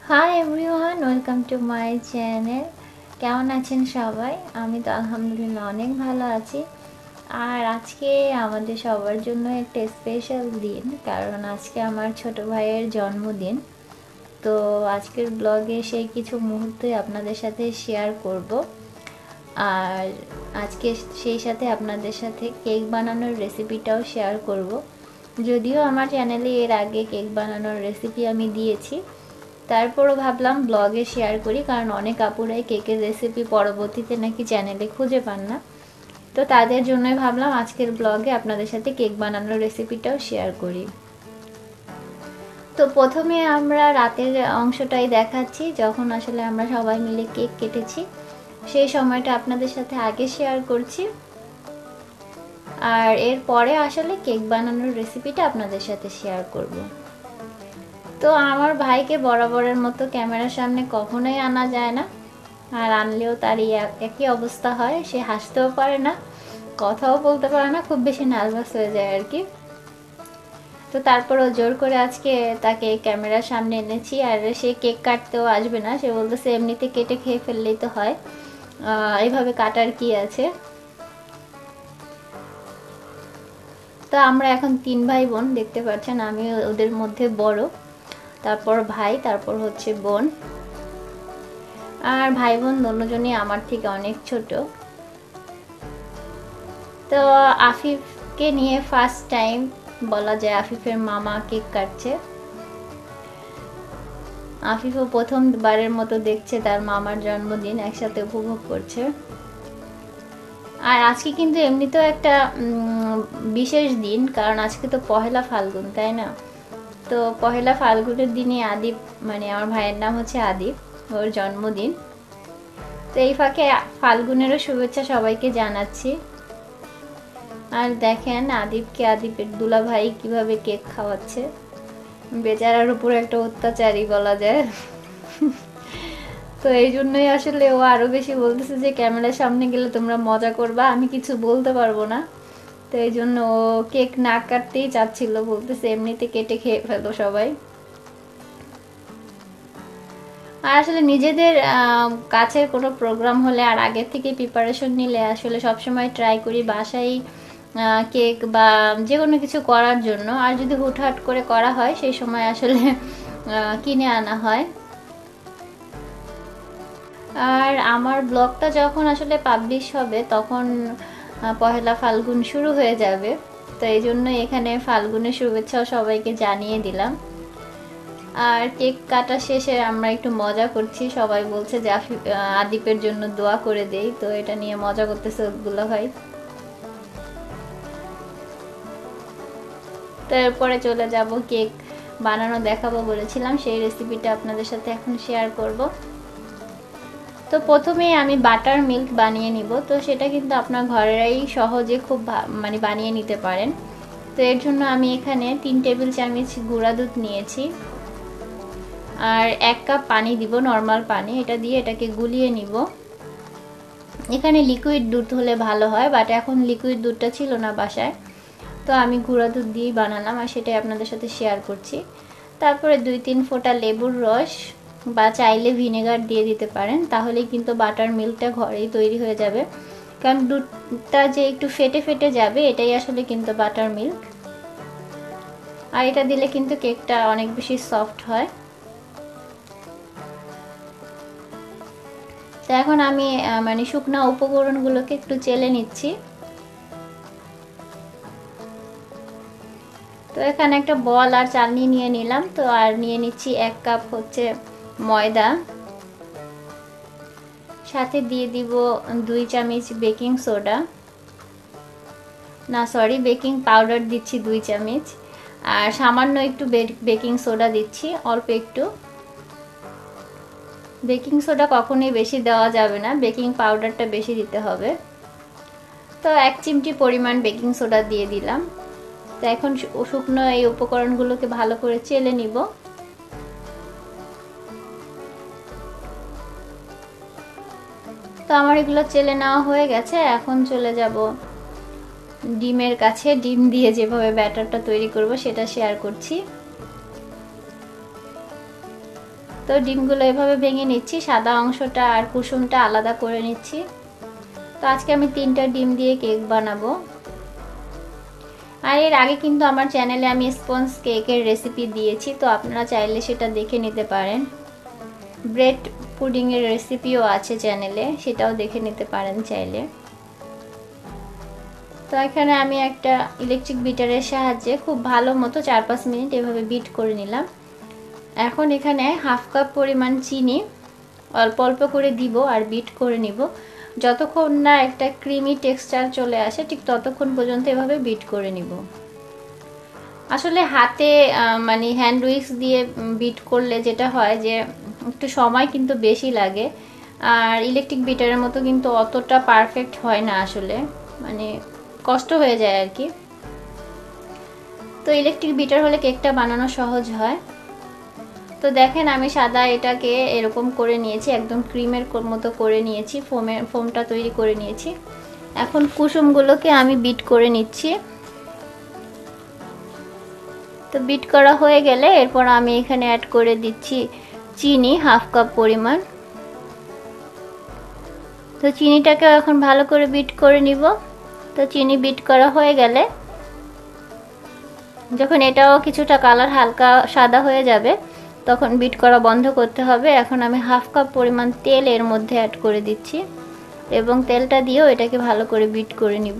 High everyone, welcome to my channel. কেমন আছেন সবাই? আমি তো আলহামদুলিল্লাহ অনেক ভালো আছি। আর আজকে আমাদের সবার জন্য একটা স্পেশাল দিন, কারণ আজকে আমার ছোট ভাইয়ের জন্মদিন। তো আজকের ব্লগে সেই কিছু মুহূর্তে আপনাদের সাথে শেয়ার করব। আর আজকে সেই সাথে আপনাদের সাথে কেক বানানোর রেসিপিটাও শেয়ার করব। যদিও আমার চ্যানেলে এর আগে কেক বানানোর রেসিপি আমি দিয়েছি, তারপরও ভাবলাম ব্লগে শেয়ার করি, কারণ অনেক আপুরাই কেকের রেসিপি পরবর্তীতে নাকি চ্যানেলে খুঁজে পান না। তো তাদের জন্যই ভাবলাম আজকের ব্লগে আপনাদের সাথে কেক বানানোর রেসিপিটাও শেয়ার করি। তো প্রথমে আমরা রাতের অংশটাই দেখাচ্ছি, যখন আসলে আমরা সবাই মিলে কেক কেটেছি সেই সময়টা আপনাদের সাথে আগে শেয়ার করছি। আর এরপরে আসলে কেক বানানোর রেসিপিটা আপনাদের সাথে শেয়ার করব। তো আমার ভাইকে বরাবরের মতো ক্যামেরার সামনে কখনোই আনা যায় না, আর আনলেও তারই একই অবস্থা হয়। সে হাসতেও পারে না, কথাও বলতে পারে না, খুব বেশি নার্ভাস হয়ে যায় আর কি। তো তারপরও জোর করে আজকে তাকে ক্যামেরার সামনে এনেছি। আর সে কেক কাটতেও আসবে না, সে বলতেছে এমনিতে কেটে খেয়ে ফেললেই তো হয়, এইভাবে কাটার কি আছে। তো আমরা এখন 3 ভাই বোন, দেখতে পাচ্ছেন আমি ওদের মধ্যে বড়, তারপর ভাই, তারপর হচ্ছে বোন। আর ভাই বোন দুজনই আমার থেকে অনেক ছোট। তো আফিফকে নিয়ে ফার্স্ট টাইম বলা যায় আফিফের মামা কেক কাটছে। আফিফও প্রথমবারের মতো দেখছে তার মামার জন্মদিন, একসাথে উপভোগ করছে। আর আজকে কিন্তু এমনিতেও একটা বিশেষ দিন, কারণ আজকে তো পহেলা ফাল্গুন, তাই না? তো পহেলা ফাল্গুনের দিনে আদিপ, মানে আমার ভাইয়ের নাম হচ্ছে আদিপ, ওর জন্মদিন। তো এই ফাঁকে ফাল্গুনেরও শুভেচ্ছা সবাইকে জানাচ্ছি। আর দেখেন আদিপকে আদিপের দুলা ভাই কিভাবে কেক খাওয়াচ্ছে, বেচারার উপর একটা অত্যাচারই বলা যায়। তো এই জন্যই আসলে ও আরো বেশি বলতেছে যে ক্যামেরার সামনে গেলে তোমরা মজা করবা, আমি কিছু বলতে পারবো না। তো এই জন্য ও কেক না কাটতেই চাচ্ছিল, বলতেছে এমনিতে কেটে খেয়ে ফেলো সবাই। আর আসলে নিজেদের কাছের কোনো প্রোগ্রাম হলে আর আগের থেকে প্রিপারেশন নিলে আসলে সবসময় ট্রাই করি বাসায় কেক বা যে কোনো কিছু করার জন্য। আর যদি হুটহাট করে করা হয় সেই সময় আসলে কিনে আনা হয়। আর আমার ব্লগটা যখন আসলে পাবলিশ হবে তখন পহেলা ফাল্গুন শুরু হয়ে যাবে। তো এই জন্য এখানে ফাল্গুনের শুভেচ্ছাও সবাইকে জানিয়ে দিলাম। আর কেক কাটা শেষে আমরা একটু মজা করছি, সবাই বলছে যে আদিপের জন্য দোয়া করে দেই, তো এটা নিয়ে মজা করতেছে দুলা ভাই। তো এরপরে চলে যাব কেক বানানো দেখাবো বলেছিলাম, সেই রেসিপিটা আপনাদের সাথে এখন শেয়ার করব। তো প্রথমেই আমি বাটার মিল্ক বানিয়ে নিব। তো সেটা কিন্তু আপনার ঘরেরাই সহজে খুব মানে বানিয়ে নিতে পারেন। তো এর জন্য আমি এখানে 3 টেবিল চামচ গুঁড়া দুধ নিয়েছি, আর 1 কাপ পানি দিব, নর্মাল পানি। এটা দিয়ে এটাকে গুলিয়ে নিব। এখানে লিকুইড দুধ হলে ভালো হয়, বাট এখন লিকুইড দুধটা ছিল না বাসায়, তো আমি গুঁড়া দুধ দিয়েই বানালাম, আর সেটাই আপনাদের সাথে শেয়ার করছি। তারপরে 2-3 ফোঁটা লেবুর রস বা চাইলে ভিনেগার দিয়ে দিতে পারেন, তাহলেই কিন্তু বাটার মিল্কটা ঘরেই তৈরি হয়ে যাবে। কারণ দুধটা যে একটু ফেটে ফেটে যাবে, এটাই আসলে কিন্তু বাটার মিল্ক। আর এটা দিলে কিন্তু কেকটা অনেক বেশি সফট হয়। তো এখন আমি মানে শুকনা উপকরণগুলোকে একটু চেলে নিচ্ছি। তো এখানে একটা বল আর চালনি নিয়ে নিলাম। তো আর নিয়ে নিচ্ছি 1 কাপ হচ্ছে ময়দা, সাথে দিয়ে দিব 2 চামচ বেকিং সোডা, না সরি বেকিং পাউডার দিচ্ছি 2 চামচ, আর সামান্য একটু বেকিং সোডা দিচ্ছি, অল্প একটু। বেকিং সোডা কখনোই বেশি দেওয়া যাবে না, বেকিং পাউডারটা বেশি দিতে হবে। তো 1 চিমটি পরিমাণ বেকিং সোডা দিয়ে দিলাম। তো এখন শুকনো এই উপকরণগুলোকে ভালো করে চেলে নিব। তো আমার এগুলো চেলে নেওয়া হয়ে গেছে, এখন চলে যাব ডিমের কাছে। ডিম দিয়ে যেভাবে ব্যাটারটা তৈরি করব সেটা শেয়ার করছি। তো ডিমগুলো এভাবে ভেঙে নিচ্ছি, সাদা অংশটা আর কুসুমটা আলাদা করে নিচ্ছি। তো আজকে আমি 3টা ডিম দিয়ে কেক বানাবো। আর এর আগে কিন্তু আমার চ্যানেলে আমি স্পঞ্জ কেকের রেসিপি দিয়েছি, তো আপনারা চাইলে সেটা দেখে নিতে পারেন। ব্রেড পুডিংয়ের রেসিপিও আছে চ্যানেলে, সেটাও দেখে নিতে পারেন চাইলে। তো এখানে আমি একটা ইলেকট্রিক বিটারের সাহায্যে খুব ভালো মতো 4-5 মিনিট এভাবে বিট করে নিলাম। এখন এখানে হাফ কাপ পরিমাণ চিনি অল্প অল্প করে দিব আর বিট করে নিব। যতক্ষণ না একটা ক্রিমি টেক্সচার চলে আসে ঠিক ততক্ষণ পর্যন্ত এভাবে বিট করে নিব। আসলে হাতে মানে হ্যান্ড উইক্স দিয়ে বিট করলে যেটা হয় যে একটু সময় কিন্তু বেশি লাগে, আর ইলেকট্রিক বিটারের মতো কিন্তু অতটা পারফেক্ট হয় না, আসলে মানে কষ্ট হয়ে যায় আর কি। তো ইলেকট্রিক বিটার হলে কেকটা বানানো সহজ হয়। তো দেখেন আমি সাদা এটাকে এরকম করে নিয়েছি, একদম ক্রিমের মতো করে নিয়েছি, ফোমটা তৈরি করে নিয়েছি। এখন কুসুমগুলোকে আমি বিট করে নিচ্ছি। তো বিট করা হয়ে গেলে এরপর আমি এখানে অ্যাড করে দিচ্ছি চিনি হাফ কাপ পরিমাণ। তো চিনিটাকে এখন ভালো করে বিট করে নিব। তো চিনি বিট করা হয়ে গেলে যখন এটাও কিছুটা কালার হালকা সাদা হয়ে যাবে তখন বিট করা বন্ধ করতে হবে। এখন আমি হাফ কাপ পরিমাণ তেল এর মধ্যে অ্যাড করে দিচ্ছি এবং তেলটা দিয়েও এটাকে ভালো করে বিট করে নিব।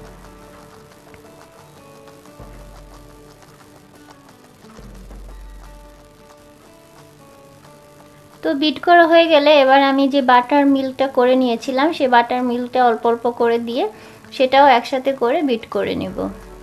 তো বিট করা হয়ে গেলে এবার আমি যে বাটার মিল্কটা করে নিয়েছিলাম সেই বাটার মিল্কটা অল্প অল্প করে দিয়ে সেটাও একসাথে করে বিট করে নিব।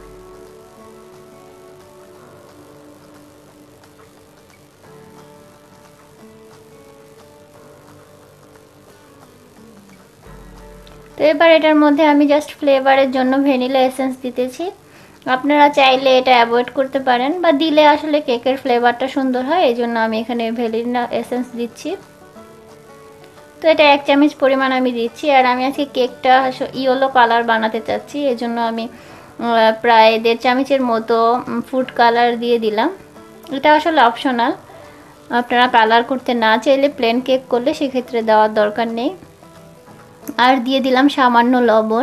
তো এবার এটার মধ্যে আমি জাস্ট ফ্লেভারের জন্য ভ্যানিলা এসেন্স দিতেছি। আপনারা চাইলে এটা অ্যাভয়েড করতে পারেন বা দিলে আসলে কেকের ফ্লেভারটা সুন্দর হয়, এই জন্য আমি এখানে ভ্যানিলা এসেন্স দিচ্ছি। তো এটা 1 চামচ পরিমাণ আমি দিচ্ছি। আর আমি আজকে কেকটা ইয়েলো কালার বানাতে চাচ্ছি, এই জন্য আমি প্রায় 1.5 চামচের মতো ফুড কালার দিয়ে দিলাম। এটা আসলে অপশনাল, আপনারা কালার করতে না চাইলে প্লেন কেক করলে সেক্ষেত্রে দেওয়ার দরকার নেই। আর দিয়ে দিলাম সামান্য লবণ।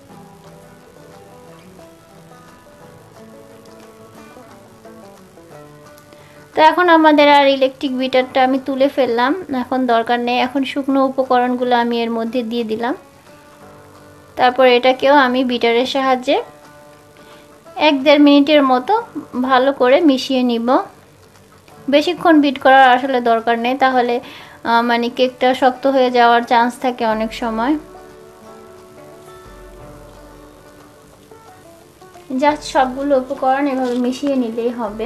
তো এখন আমাদের আর ইলেকট্রিক বিটারটা আমি তুলে ফেললাম, এখন দরকার নেই। এখন শুকনো উপকরণগুলো আমি এর মধ্যে দিয়ে দিলাম। তারপর এটাকেও আমি বিটারের সাহায্যে 1-1.5 মিনিটের মতো ভালো করে মিশিয়ে নিব। বেশিক্ষণ বিট করার আসলে দরকার নেই, তাহলে মানে কেকটা শক্ত হয়ে যাওয়ার চান্স থাকে অনেক সময়। জাস্ট সবগুলো উপকরণ এভাবে মিশিয়ে নিলেই হবে।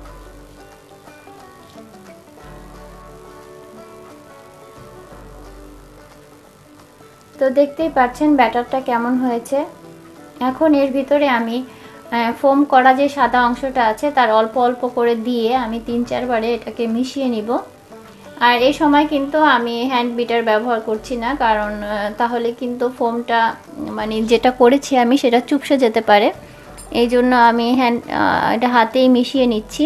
তো দেখতেই পাচ্ছেন ব্যাটারটা কেমন হয়েছে। এখন এর ভিতরে আমি ফোম করা যে সাদা অংশটা আছে তার অল্প অল্প করে দিয়ে আমি 3-4 বারে এটাকে মিশিয়ে নিব। আর এই সময় কিন্তু আমি হ্যান্ড বিটার ব্যবহার করছি না, কারণ তাহলে কিন্তু ফোমটা মানে যেটা করেছি আমি সেটা চুপসে যেতে পারে, এই জন্য আমি এটা হাতেই মিশিয়ে নিচ্ছি।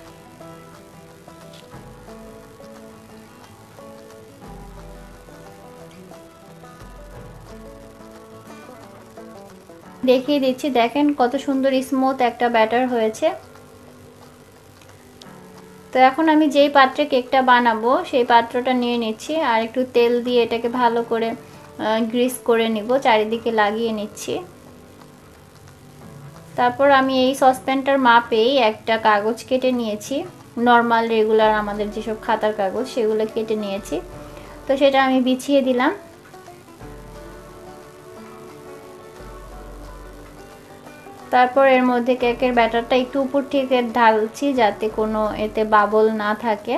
দেখিয়ে দিচ্ছি, দেখেন কত সুন্দর স্মুথ একটা ব্যাটার হয়েছে। তো এখন আমি যেই পাত্রে কেকটা বানাবো সেই পাত্রটা নিয়ে নিচ্ছি আর একটু তেল দিয়ে এটাকে ভালো করে গ্রিস করে নিব, চারিদিকে লাগিয়ে নিচ্ছি। তারপর আমি এই সসপ্যানটার মাপেই একটা কাগজ কেটে নিয়েছি, নর্মাল রেগুলার আমাদের যেসব খাতার কাগজ সেগুলো কেটে নিয়েছি। তো সেটা আমি বিছিয়ে দিলাম। তারপর এর মধ্যে কেকের ব্যাটারটা একটু উপর থেকে ঢালছি যাতে কোনো এতে বাবল না থাকে।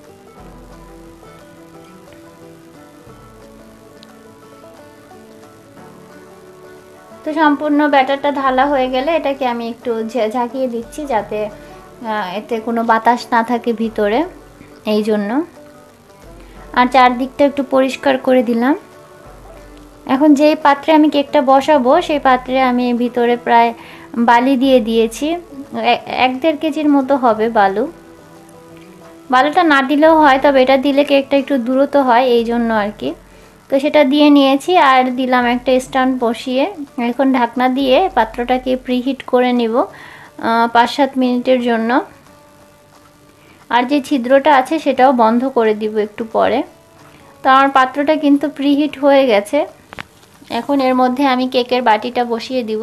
তো সম্পূর্ণ ব্যাটারটা ঢালা হয়ে গেলে এটাকে আমি একটু ঝাঁকিয়ে দিচ্ছি যাতে এতে কোনো বাতাস না থাকে ভিতরে, এই জন্য। আর চারদিকটা একটু পরিষ্কার করে দিলাম। এখন যেই পাত্রে আমি কেকটা বসাবো সেই পাত্রে আমি ভিতরে প্রায় বালি দিয়ে দিয়েছি, 1-1.5 কেজির মতো হবে বালু। ভালোটা না দিলেও হয়, তবে এটা দিলে কেকটা একটু দ্রুত হয়, এই জন্য আর কি। তো সেটা দিয়ে নিয়েছি আর দিলাম একটা স্ট্যান্ড বসিয়ে। এখন ঢাকনা দিয়ে পাত্রটাকে প্রিহিট করে নিব 5-7 মিনিটের জন্য। আর যে ছিদ্রটা আছে সেটাও বন্ধ করে দিব একটু পরে। তো আমার পাত্রটা কিন্তু প্রিহিট হয়ে গেছে। এখন এর মধ্যে আমি কেকের বাটিটা বসিয়ে দিব।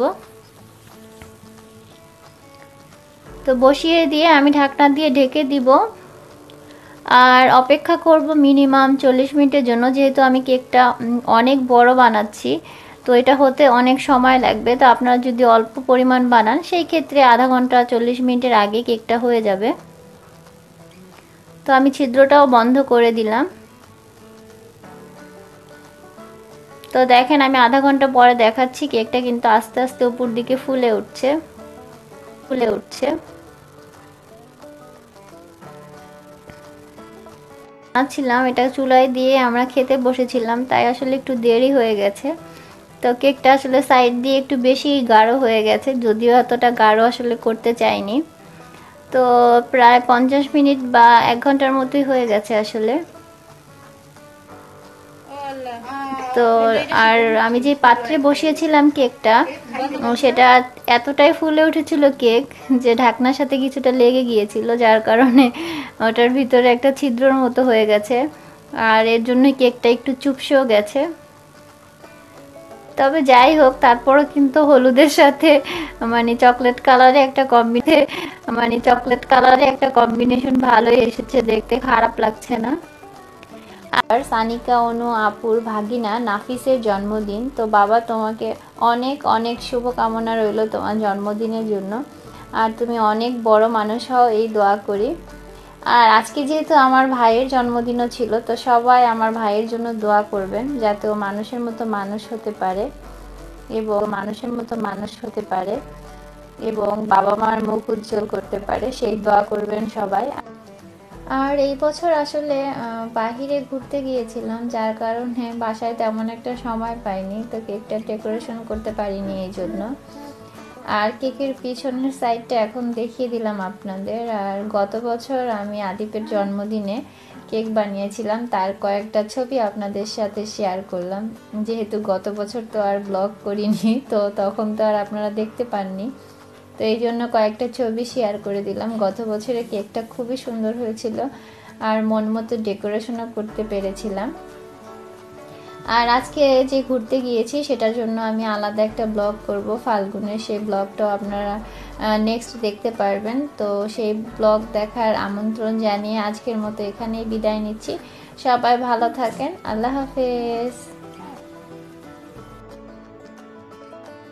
তো বসিয়ে দিয়ে আমি ঢাকনা দিয়ে ঢেকে দিব আর অপেক্ষা করব মিনিমাম 40 মিনিটের জন্য, যেহেতু আমি কেকটা অনেক বড় বানাচ্ছি, তো এটা হতে অনেক সময় লাগবে। তো আপনারা যদি অল্প পরিমাণ বানান সেই ক্ষেত্রে আধা ঘন্টা 40 মিনিটের আগে কেকটা হয়ে যাবে। তো আমি ছিদ্রটাও বন্ধ করে দিলাম। তো দেখেন আমি আধা ঘন্টা পরে দেখাচ্ছি, কেকটা কিন্তু আস্তে আস্তে উপর দিকে ফুলে উঠছে। ছিলাম এটা চুলায় দিয়ে আমরা খেতে বসেছিলাম, তাই আসলে একটু দেরি হয়ে গেছে। তো কেকটা আসলে সাইড দিয়ে একটু বেশি গাঢ় হয়ে গেছে, যদিও এতটা গাঢ় আসলে করতে চাইনি। তো প্রায় 50 মিনিট বা 1 ঘন্টার মতোই হয়ে গেছে আসলে। তো আর আমি যে পাত্রে বসিয়েছিলাম কেকটা, সেটা এতটাই ফুলে উঠেছিল কেক যে ঢাকনার সাথে কিছুটা লেগে গিয়েছিল, যার কারণে ওটার ভিতরে একটা ছিদ্রর মতো হয়ে গেছে। আর এর জন্য কেকটা একটু চুপসেও গেছে। তবে যাই হোক, তারপরও কিন্তু হলুদের সাথে চকলেট কালারে একটা কম্বিনেশন ভালোই এসেছে, দেখতে খারাপ লাগছে না। আর সানিকা অনু আপুর ভাগিনা নাফিসের জন্মদিন। তো বাবা, তোমাকে অনেক অনেক শুভকামনা রইল তোমার জন্মদিনের জন্য। আর তুমি অনেক বড় মানুষ হও, এই দোয়া করি। আর আজকে যেহেতু আমার ভাইয়ের জন্মদিনও ছিল, তো সবাই আমার ভাইয়ের জন্য দোয়া করবেন যাতে ও মানুষের মতো মানুষ হতে পারে এবং বাবা মার মুখ উজ্জ্বল করতে পারে, সেই দোয়া করবেন সবাই। আর এই বছর আসলে বাহিরে ঘুরতে গিয়েছিলাম, যার কারণে বাসায় তেমন একটা সময় পাইনি, তো কেকটা ডেকোরেশন করতে পারিনি এই জন্য। আর কেকের পিছনের সাইডটা এখন দেখিয়ে দিলাম আপনাদের। আর গত বছর আমি আদিপের জন্মদিনে কেক বানিয়েছিলাম, তার কয়েকটা ছবি আপনাদের সাথে শেয়ার করলাম। যেহেতু গত বছর তো আর ব্লগ করিনি, তো তখন তো আর আপনারা দেখতে পাননি, তো এই জন্য কয়েকটা ছবি শেয়ার করে দিলাম। গত বছরের কেকটা খুবই সুন্দর হয়েছিল আর মন মতো ডেকোরেশনও করতে পেরেছিলাম। আর আজকে যে ঘুরতে গিয়েছি সেটার জন্য আমি আলাদা একটা ব্লগ করব ফাল্গুনের, সেই ব্লগটাও আপনারা নেক্সট দেখতে পারবেন। তো সেই ব্লগ দেখার আমন্ত্রণ জানিয়ে আজকের মতো এখানেই বিদায় নিচ্ছি। সবাই ভালো থাকেন, আল্লাহ হাফেজ।